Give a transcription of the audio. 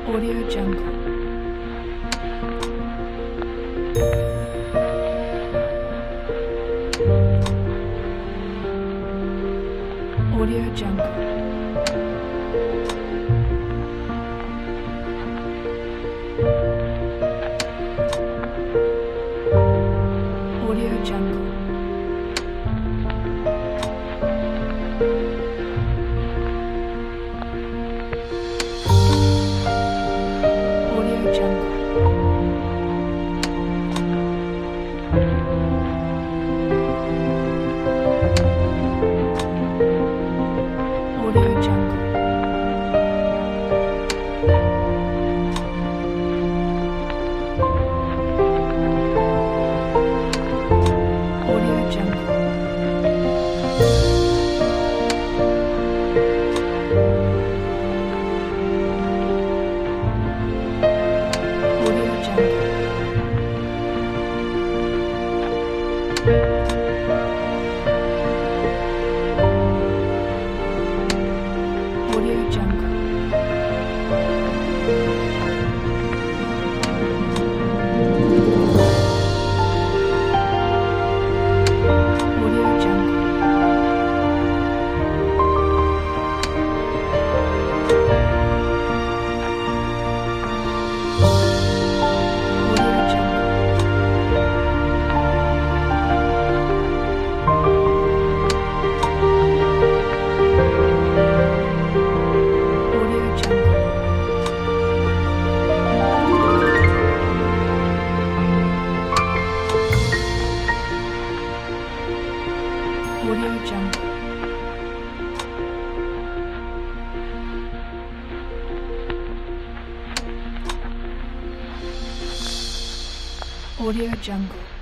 Audio Jungle. Audio Jungle. Audio Jungle. Audio Jungle. Audio Jungle. Audio Jungle. Audio Jungle. Audio Jungle. Audio Jungle. Audio Jungle. Audio Jungle.